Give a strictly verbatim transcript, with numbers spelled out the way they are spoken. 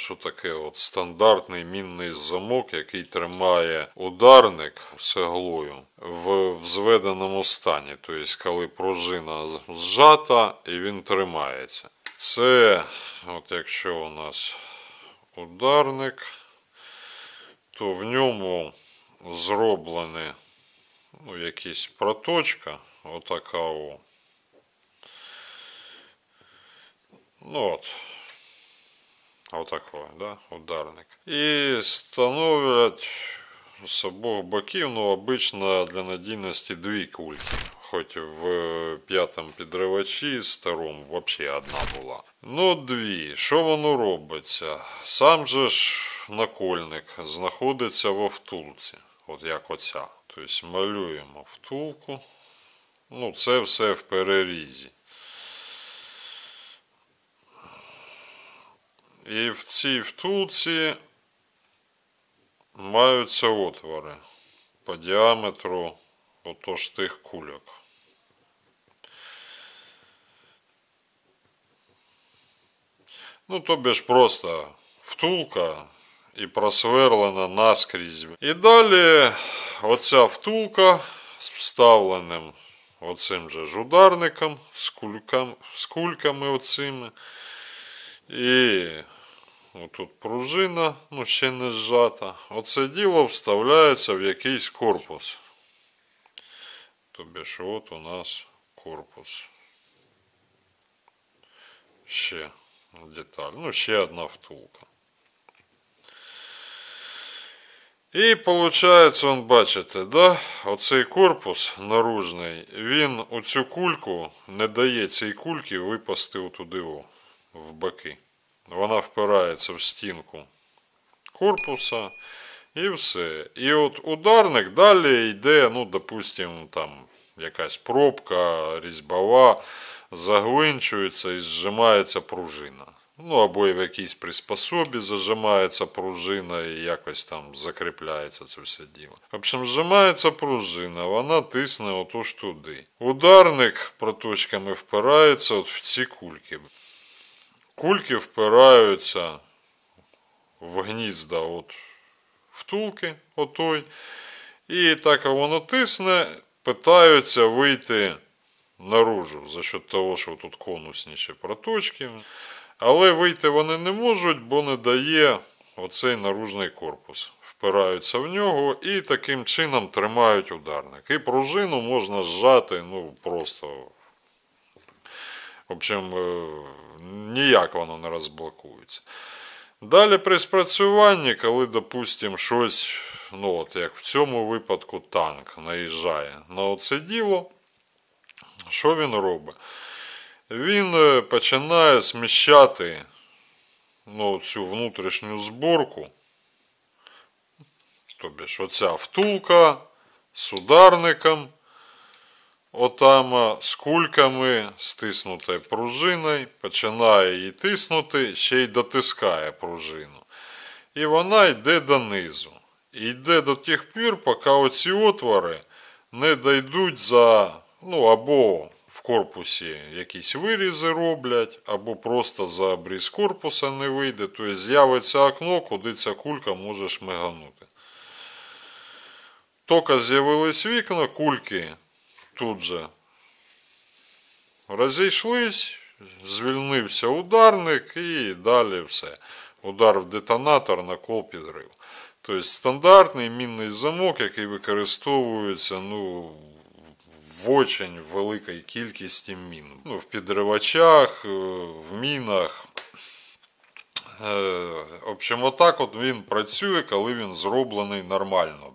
що таке от стандартний мінний замок, який тримає ударник цеглою в зведеному стані. Тобто, коли пружина зжата і він тримається. Це, от якщо у нас ударник, то в ньому зроблена ну, якась проточка, отака о. Ну от, отакий, да, ударник. І становлять з обох боків, ну, обично для надійності дві кульки. Хоч в п'ятому підривачі старому взагалі одна була. Ну, дві. Що воно робиться? Сам же ж накольник знаходиться во втулці. От як оця. Тобто малюємо втулку. Ну, це все в перерізі. І в цій втулці маються отвори по діаметру отож тих кульок. Ну, тобі ж просто втулка і просверлена наскрізь. І далі оця втулка з вставленим оцим же ж ударником, з, кулькам, з кульками оцими. І отут пружина, ну ще не зжата. Оце діло вставляється в якийсь корпус. Тобі ж от у нас корпус. Ще деталь. Ну, ще одна втулка. І виходить, вон, бачите, да? Оцей корпус наружний, він оцю кульку не дає цій кульці випасти туди в боки. Вона впирається в стінку корпуса і все. І от ударник далі йде, ну, допустимо, там якась пробка різьбова, загвинчується і зжимається пружина. Ну, або і в якійсь приспособі зажимається пружина і якось там закріпляється це все діло. В общем, зжимається пружина, вона тисне отож туди. Ударник проточками впирається от в ці кульки. Кульки впираються в гнізда от втулки отой. І так як воно тисне, питаються вийти наружу за счет того, що тут конусніші проточки. Але вийти вони не можуть, бо не дає оцей наружний корпус. Впираються в нього і таким чином тримають ударник. І пружину можна зжати, ну, просто. В общем, ніяк воно не розблокується. Далі при спрацюванні, коли, допустимо, щось, ну от як в цьому випадку танк наїжджає на оце діло, що він робить? Він починає сміщати, ну, цю внутрішню зборку, тобі ж оця втулка з ударником, отам з кульками, стиснутою пружиною, починає її тиснути, ще й дотискає пружину. І вона йде донизу. І йде до тих пір, поки оці отвори не дійдуть за, ну, або в корпусі якісь вирізи роблять, або просто за обріз корпуса не вийде, тобто з'явиться окно, куди ця кулька може шмиганути. Тільки з'явились вікна, кульки тут же розійшлись, звільнився ударник і далі все. Удар в детонатор, накол, підрив. Тобто стандартний мінний замок, який використовується, ну, в очень великій кількості мін. Ну, в підривачах, в мінах. В общем, отак от він працює, коли він зроблений нормально.